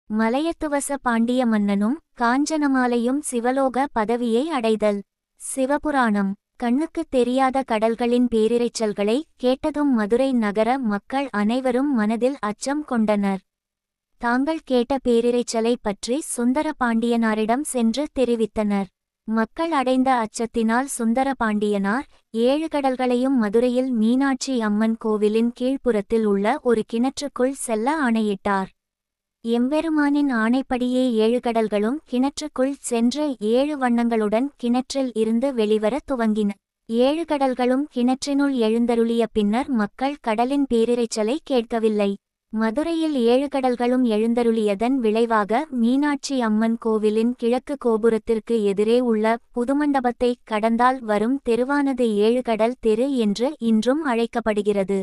மலையத்துவச பாண்டிய மன்னனும் காஞ்சனமாலையும் சிவலோக பதவியை அடைதல். சிவபுராணம். கண்ணுக்குத் தெரியாத கடல்களின் பேரிரைச்சல்களை கேட்டதும் மதுரை நகர மக்கள் அனைவரும் மனதில் அச்சம் கொண்டனர். தாங்கள் கேட்ட பேரிரைச்சலை பற்றி சுந்தர பாண்டியனாரிடம் சென்று தெரிவித்தனர். மக்கள் அடைந்த அச்சத்தினால் சுந்தர பாண்டியனார் 7 கடல்களையும் மதுரையில் மீனாட்சி அம்மன் கோவிலின் கீழ்ப்புறத்தில் உள்ள ஒரு கிணற்றுக்குள் செல்ல ஆணையிட்டார். எம்பெருமானின் ஆணைப்படியே 7 கடல்களும் கிணற்றுக்குள் சென்று 7 வண்ணங்களுடன் கிணற்றில் இருந்து வெளிவர துவங்கின. 7 கடல்களும் கிணற்றினுள் எழுந்தருளிய பின்னர் மக்கள் கடலின் பேரிரைச்சலை கேட்கவில்லை. மதுரையில் 7 கடல்களும் எழுந்தருளியதன் விளைவாக மீனாட்சி அம்மன் கோவிலின் கிழக்கு கோபுரத்திற்கு எதிரே உள்ள புதுமண்டபத்தை கடந்தால் வரும் தெருவானது 7 கடல் தெரு என்று இன்றும் அழைக்கப்படுகிறது.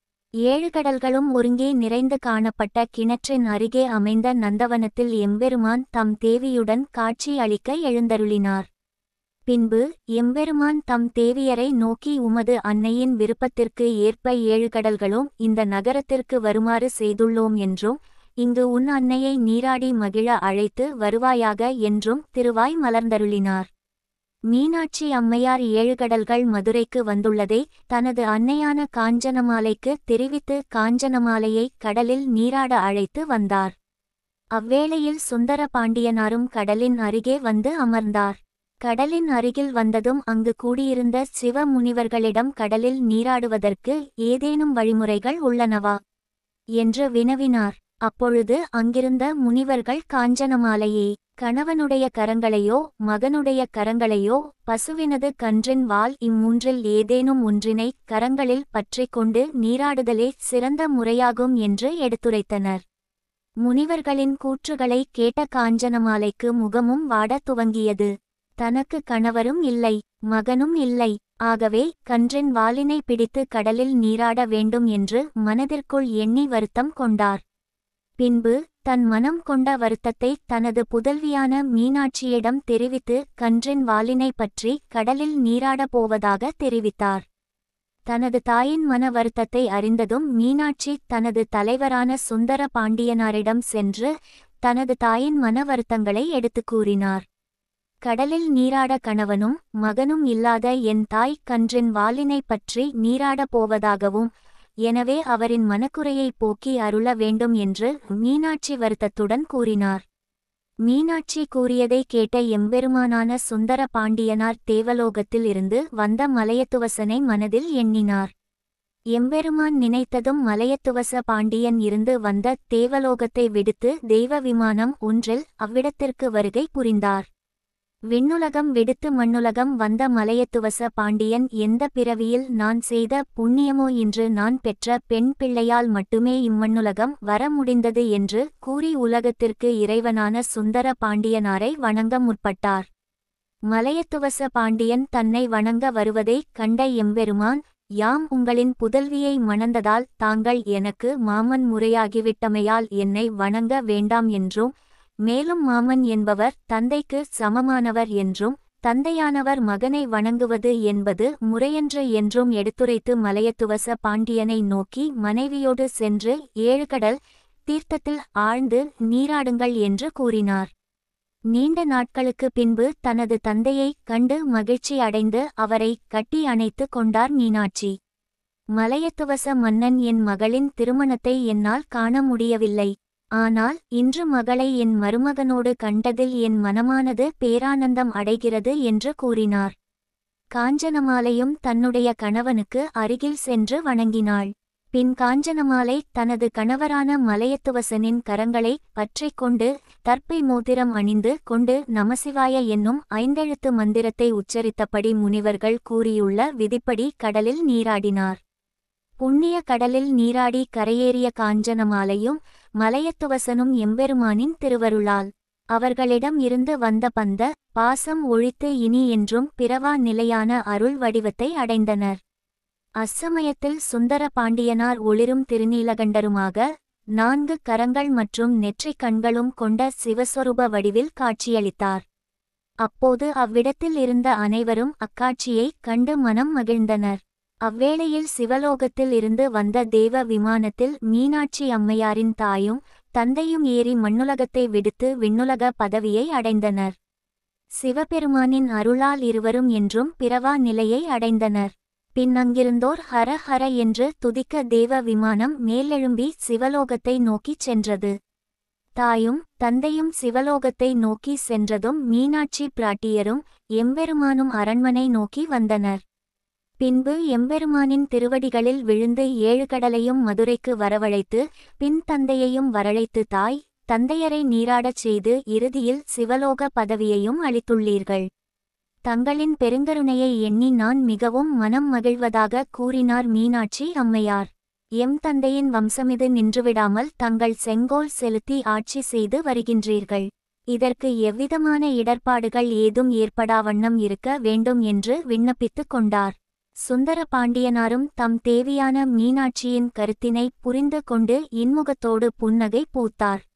7 கடல்களும் ஒருங்கே நிறைந்து காணப்பட்ட கிணற்றின் அருகே அமைந்த நந்தவனத்தில் எம்பெருமான் தம் தேவியுடன் காட்சி அளிக்க எழுந்தருளினார். பின்பு எம்பெருமான் தம் தேவியரை நோக்கி, உமது அன்னையின் விருப்பத்திற்கு ஏற்ப 7 கடல்களும் இந்த நகரத்திற்கு வருமாறு செய்துள்ளோம் என்றும், இங்கு உன் அன்னையை நீராடி மகிழ அழைத்து வருவாயாக என்றும் திருவாய் மலர்ந்தருளினார். மீனாட்சி அம்மையார் 7 கடல்கள் மதுரைக்கு வந்துள்ளதை தனது அன்னையான காஞ்சனமாலைக்கு தெரிவித்து காஞ்சனமாலையை கடலில் நீராட அழைத்து வந்தார். அவ்வேளையில் சுந்தர பாண்டியனாரும் கடலின் அருகே வந்து அமர்ந்தார். கடலின் அருகில் வந்ததும் அங்கு கூடியிருந்த சிவ முனிவர்களிடம் கடலில் நீராடுவதற்கு ஏதேனும் வழிமுறைகள் உள்ளனவா என்று வினவினார். அப்பொழுது அங்கிருந்த முனிவர்கள் காஞ்சனமாலையே கணவனுடைய கரங்களையோ மகனுடைய கரங்களையோ பசுவினது கன்றின் வால் இம்மூன்றில் ஏதேனும் ஒன்றினை கரங்களில் பற்றிக் கொண்டு நீராடுதலே சிறந்த முறையாகும் என்று எடுத்துரைத்தனர். முனிவர்களின் கூற்றுகளை கேட்ட காஞ்சனமாலைக்கு முகமும் வாடத் துவங்கியது. தனக்கு கணவரும் இல்லை, மகனும் இல்லை. ஆகவே கன்றின் வாலினை பிடித்து கடலில் நீராட வேண்டும் என்று மனதிற்குள் எண்ணி வருத்தம் கொண்டார். பின்பு தன் மனம் கொண்ட வருத்தத்தை தனது புதல்வியான மீனாட்சியிடம் தெரிவித்து கன்றின் வாலினை பற்றி கடலில் நீராடப் போவதாக தெரிவித்தார். தனது தாயின் மன வருத்தத்தை அறிந்ததும் மீனாட்சி தனது தலைவரான சுந்தர பாண்டியனாரிடம் சென்று தனது தாயின் மன வருத்தங்களை எடுத்துக் கூறினார். கடலில் நீராட கணவனும் மகனும் இல்லாத என் தாய் கன்றின் வாலினை பற்றி நீராடப் போவதாகவும், எனவே அவரின் மனக்குறையை போக்கி அருள வேண்டும் என்று மீனாட்சி வருத்தத்துடன் கூறினார். மீனாட்சி கூறியதை கேட்ட எம்பெருமானான சுந்தர பாண்டியனார் தேவலோகத்தில் இருந்து வந்த மலையத்துவசனை மனதில் எண்ணினார். எம்பெருமான் நினைத்ததும் மலையத்துவச பாண்டியன் இருந்து வந்த தேவலோகத்தை விடுத்து தெய்வ விமானம் ஒன்றில் அவ்விடத்திற்கு வருகை புரிந்தார். விண்ணுலகம் விடுத்து மண்ணுலகம் வந்த மலையத்துவச பாண்டியன், எந்த பிறவியில் நான் செய்த புண்ணியமோ இன்று நான் பெற்ற பெண் பிள்ளையால் மட்டுமே இம்மண்ணுலகம் வர முடிந்தது என்று கூறி உலகத்திற்கு இறைவனான சுந்தர பாண்டியனாரை வணங்க முற்பட்டார். மலையத்துவச பாண்டியன் தன்னை வணங்க வருவதை கண்ட எம்பெருமான், யாம் உங்களின் புதல்வியை மணந்ததால் தாங்கள் எனக்கு மாமன் முறையாகிவிட்டமையால் என்னை வணங்க வேண்டாம் என்றும், மேலும் மாமன் என்பவர் தந்தைக்கு சமமானவர் என்றும், தந்தையானவர் மகனை வணங்குவது என்பது முறையன்று என்றும் எடுத்துரைத்து மலையத்துவச பாண்டியனை நோக்கி, மனைவியோடு சென்று 7 கடல் தீர்த்தத்தில் ஆழ்ந்து நீராடுங்கள் என்று கூறினார். நீண்ட நாட்களுக்கு பின்பு தனது தந்தையை கண்டு மகிழ்ச்சி அடைந்து அவரை கட்டி அணைத்து கொண்டார் மீனாட்சி. மலையத்துவச மன்னன், என் மகளின் திருமணத்தை என்னால் காண முடியவில்லை. ஆனால் இன்று மகளை என் மருமகனோடு கண்டதில் என் மனமானது பேரானந்தம் அடைகிறது என்று கூறினார். காஞ்சனமாலையும் தன்னுடைய கணவனுக்கு அருகில் சென்று வணங்கினாள். பின் காஞ்சனமாலை தனது கணவரான மலையத்துவசனின் கரங்களை பற்றிக் கொண்டு தர்ப்பை மோதிரம் அணிந்து கொண்டு நமசிவாய என்னும் 5 எழுத்து மந்திரத்தை உச்சரித்தபடி முனிவர்கள் கூறியுள்ள விதிப்படி கடலில் நீராடினார். புண்ணிய கடலில் நீராடி கரையேறிய காஞ்சனமாலையும் மலையத்துவசனும் எம்பெருமானின் திருவருளால் அவர்களிடம் இருந்து வந்த பந்த பாசம் ஒழித்து இனி என்றும் பிறவா நிலையான அருள் வடிவத்தை அடைந்தனர். அச்சமயத்தில் சுந்தர பாண்டியனார் ஒளிரும் திருநீலகண்டருமாக 4 கரங்கள் மற்றும் நெற்றிக் கண்களும் கொண்ட சிவஸ்வரூப வடிவில் காட்சியளித்தார். அப்போது அவ்விடத்தில் இருந்த அனைவரும் அக்காட்சியை கண்டு மனம் மகிழ்ந்தனர். அவ்வேளையில் சிவலோகத்தில் இருந்து வந்த தேவ விமானத்தில் மீனாட்சி அம்மையாரின் தாயும் தந்தையும் ஏறி மண்ணுலகத்தை விடுத்து விண்ணுலக பதவியை அடைந்தனர். சிவபெருமானின் அருளால் இருவரும் என்றும் பிறவா நிலையை அடைந்தனர். பின் அங்கிருந்தோர் ஹர ஹர என்று துதிக்க தேவ விமானம் மேலெழும்பி சிவலோகத்தை நோக்கிச் சென்றது. தாயும் தந்தையும் சிவலோகத்தை நோக்கி சென்றதும் மீனாட்சி பிராட்டியரும் எம்பெருமானும் அரண்மனை நோக்கி வந்தனர். பின்பு எம்பெருமானின் திருவடிகளில் விழுந்து 7 கடலையும் மதுரைக்கு வரவழைத்து பின் தந்தையையும் வரழைத்து தாய் தந்தையரை நீராடச் செய்து இறுதியில் சிவலோக பதவியையும் அளித்துள்ளீர்கள். தங்களின் பெருங்கருணையை எண்ணி நான் மிகவும் மனம் மகிழ்வதாக கூறினார் மீனாட்சி அம்மையார். எம் தந்தையின் வம்சமிது நின்றுவிடாமல் தங்கள் செங்கோல் செலுத்தி ஆட்சி செய்து வருகின்றீர்கள். இதற்கு எவ்விதமான இடர்பாடுகள் ஏதும் ஏற்படாவண்ணம் இருக்க வேண்டும் என்று விண்ணப்பித்துக் கொண்டார். சுந்தர பாண்டியனாரும் தம் தேவியான மீனாட்சியின் கருத்தினை புரிந்து கொண்டு இன்முகத்தோடு புன்னகை பூத்தார்.